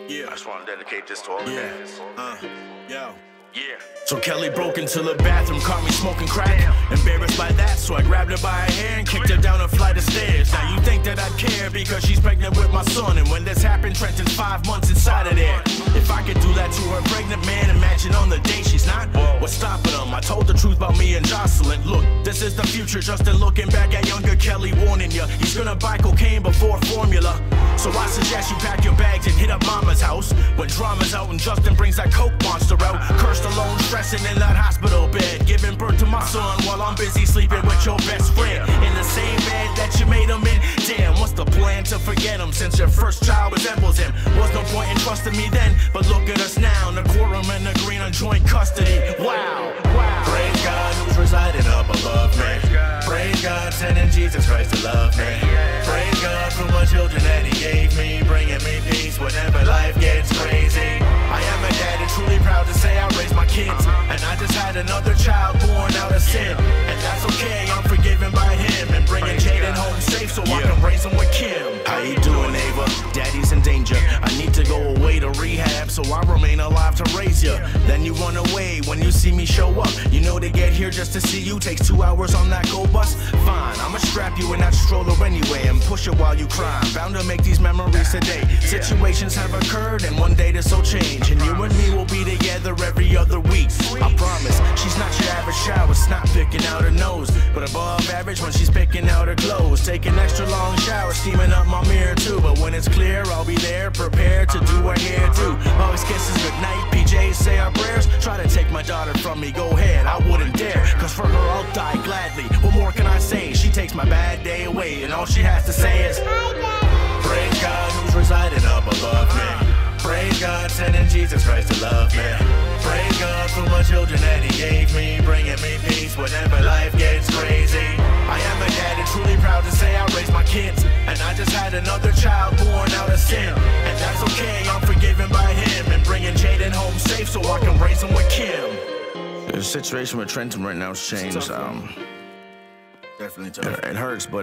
Yeah. I just want to dedicate this to all the dads. Yo. Yeah. So Kelly broke into the bathroom, caught me smoking crack. Embarrassed by that, so I grabbed her by her hair and kicked her down a flight of stairs. Now you think that I'd care because she's pregnant with my son, and when this happened, Trenton's 5 months inside of there. If I could do that to her pregnant man, imagine on the day she's not. What's stopping him? I told the truth about me and Jocelyn. Look, this is the future, Justin looking back at younger Kelly, warning ya. He's gonna buy cocaine before formula. So I suggest you pack your bags and hit up mama's house when drama's out and Justin brings that coke monster out. Cursed alone, stressing in that hospital bed, giving birth to my son while I'm busy sleeping with your best friend in the same bed that you made him in. Damn, what's the plan to forget him since your first child resembles him? Was no point in trusting me then, but look at us now, in the courtroom and agreeing on joint custody. Wow, wow. Praise God who's residing up above me. Praise God sending Jesus Christ to love me. Praise God for my children that He gave me, bringing me peace whenever life gets crazy. I am a dad and truly proud to say I raised my kids, and I just had another child born out of sin, and that's okay, I'm forgiven by Him, and bringing Jaden home safe so I can raise him with Kim. How you doing, Ava? Daddy's in danger. I need to go away to rehab, so I remain alive to raise ya. Then you run away when you see me show up. You know to get here just to see you takes 2 hours on that go bus. Fine, I'ma strap you in that stroller anyway and push it while you cry. Bound to make these memories today. Situations have occurred and one day this will change, and you and me will be together every other week. I promise, she's not your average shower, snot picking out her nose, but above average when she's picking out her clothes. Taking extra long showers, steaming up my mirror too, but when it's clear, I'll be there, prepared to do her hair too. Always kisses goodnight, PJs say our prayers. Try to take my daughter from me, go ahead, I wouldn't dare, cause for her I'll die gladly. What more can I say? She takes my bad day away, and all she has to say is, praise God who's residing up above me. Praise God sending Jesus Christ to love me. Praise God for my children that He gave me, bringing me peace whenever life gets crazy. I am a dad and truly proud to say I raised my kids, and I just had another child born out of sin, and that's okay, I'm forgiven by Him, and bringing Jaden home safe so I can raise him with Kim. The situation with Trenton right now has changed. Definitely tough. It hurts, but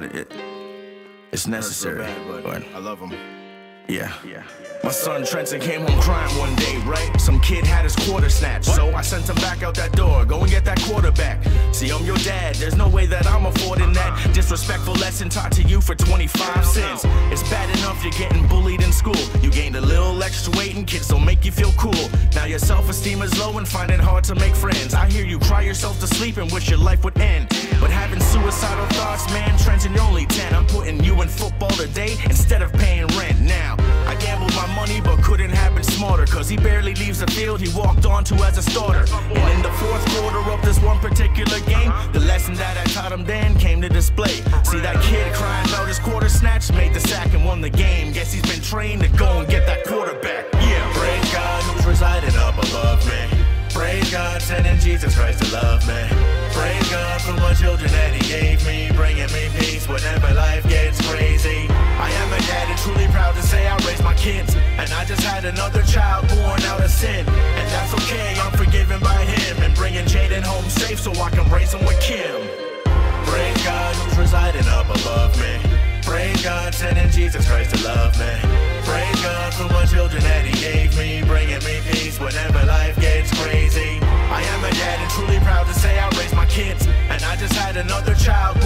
it's necessary. So bad, but I love him. Yeah. My son Trenton came home crying one day, right? Some kid had his quarter snatched, so I sent him back out that door. Go and get that quarterback. See, I'm your dad, there's no way that I'm affording that disrespectful lesson taught to you for 25 cents. It's bad enough you're getting bullied in school. You gained a little extra weight and kids don't make you feel cool. Now your self-esteem is low and find it hard to make friends. I hear you cry yourself to sleep and wish your life would end, but having suicidal thoughts, man, Trenton, you're only 10. I'm putting you in football today instead of paying rent. Now, I gambled my money but couldn't have been smarter, cause he barely leaves the field he walked onto as a starter. And in the fourth quarter of this one particular game, the lesson that I taught him then came to display. See that kid crying about his quarter snatch, made the sack and won the game. Guess he's been trained to go and get that quarterback. Yeah, praise God who's residing up above me. Praise God sending Jesus Christ to love me. Praise God for my children that He gave me, bringing me peace whenever life gets crazy. I am a dad and truly proud to say I raised my kids, and I just had another child born out of sin, and that's okay, I'm forgiven by Him, and bringing Jaden home safe so I can raise him with Kim. Praise God who's residing up above me. Praise God sending Jesus Christ to love me. Praise God for my children that He gave me, bringing me peace whenever life gets crazy. I am a dad and truly proud to say I raised my kids, and I just had another child